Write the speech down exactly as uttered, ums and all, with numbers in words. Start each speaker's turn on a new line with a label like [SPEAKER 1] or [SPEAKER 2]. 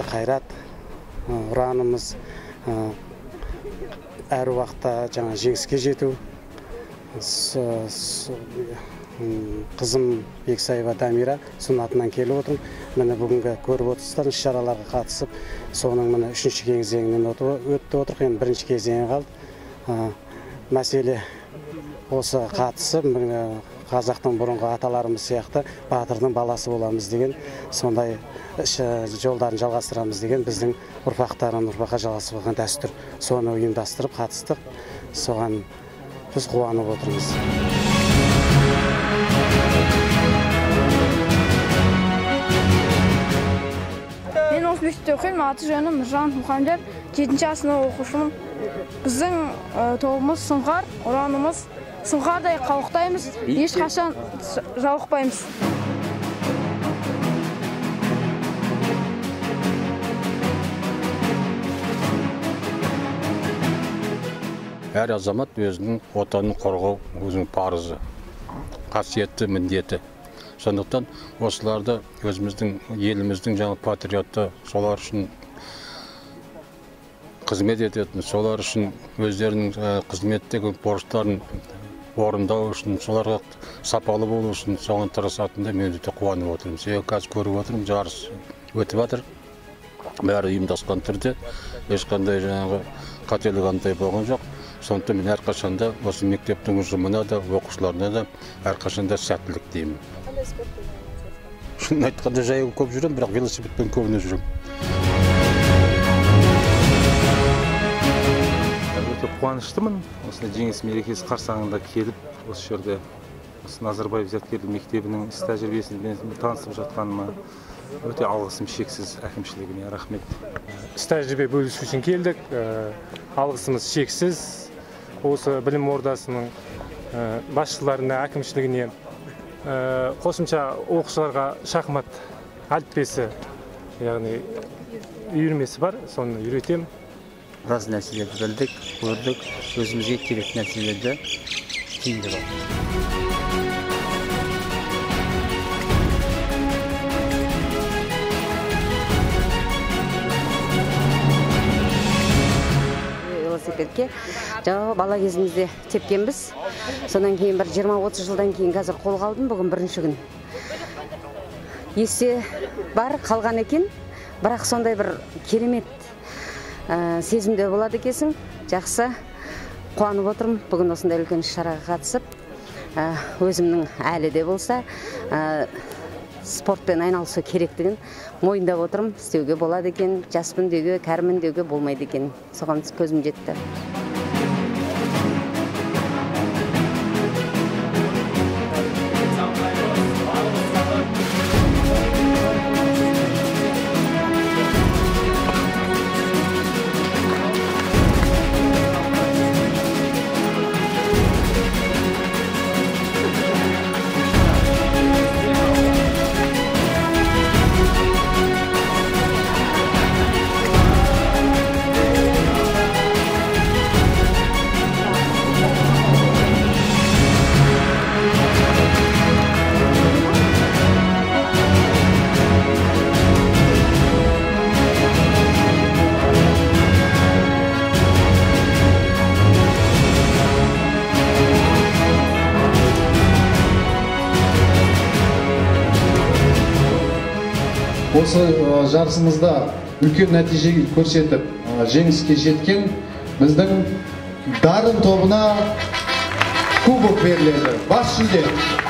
[SPEAKER 1] қайрат, ұранымыз әр уақытта жаңа жеңіске жету. Қызым Бексаева Дамира сұнатынан келіп отырмын. Міне бүгінгі көріп отырсыздар, іс-шараларға қатысып, соның міне үшінші кезеңінен өтті отырық, енді бірінші кезеңі қалды. Мәселе осы қатысып, қазақтың бұрынғы аталарымыз сияқты батырдың баласы боламыз деген, сондай жолдарын жалғастырамыз деген біздің ұрпақтарын ұрпаққа жалғасып қалған дәстүр. Соны ұйымдастырып қатыстық. Соған біз қуанып отырмыз.
[SPEAKER 2] Мен осы мектепте оқимын, аты жөнім Нұржан Мұхамедов, жетінші сынып оқушымын. Біздің тобымыз сұңқар, ұранымыз сұңқардай қалықтаймыз, ешқашан жалықпаймыз.
[SPEAKER 3] Әр азамат өзінің отанын қорғау өзінің парызы, қасиетті міндеті. Сондықтан осыларды өзіміздің еліміздің жаңа патриотты, солар үшін қызмет ететін, солар үшін өздерінің қызметтегі борыштарын орындау үшін, соларға сапалы болу үшін соған тырысатында мен өте қуанып отырмын. Себебі қазір көріп отырмын, жарыс өтіп жатыр. Бәрі ұйымдасқан түрде, ешқандай жаңағы қателік андай болған жоқ. Сондықтан мен әрқашанда осы мектептің ұжымына да, оқушыларына да әрқашанда сәттілік деймін. Шынын айтқанда жаяу көп жүрем, бірақ велосипедпен көбіне жүрем.
[SPEAKER 4] Өте қуаныштымын. Осындай жеңіс мерекесі қарсаңында келіп, осы жерде Назарбаев зияткерлік мектебінің іс тәжірибесімен танысып жатқаныма өте алғысым шексіз әкімшілігіне. Рахмет.
[SPEAKER 5] Іс тәжірибе бөлісу үшін келдік. Алғысымыз шексіз. Осы білім ордасының басшыларына, әкімшілігіне, қосымша оқушыларға шахмат әліппесі, яғни үйірмесі бар, соны үйретем.
[SPEAKER 6] Біраз нәрселерді білдік, көрдік, өзімізге керек нәрселерді түйіндеп алдық.
[SPEAKER 7] велосипедке жаңағы бала кезімізде тепкенбіз. Сонан кейін бір жиырма отыз жылдан кейін қазір қолға алдым, бүгін бірінші күн. Есте бар қалған екен, бірақ сондай бір керемет сезімде болады екенсің. Жақсы қуанып отырмын бүгін осындай үлкен шараға қатысып. Өзімнің әлі де болса спортпен айналысу керектігін мойындап отырмын. Істеуге болады екен, жаспын деуге, кәрімін деуге болмайды екен. Соған көзім жетті.
[SPEAKER 8] Осы жарысымызда үлкен нәтиже көрсетіп, жеңіске жеткен біздің дарын тобына кубок беріледі. Бас жүлде.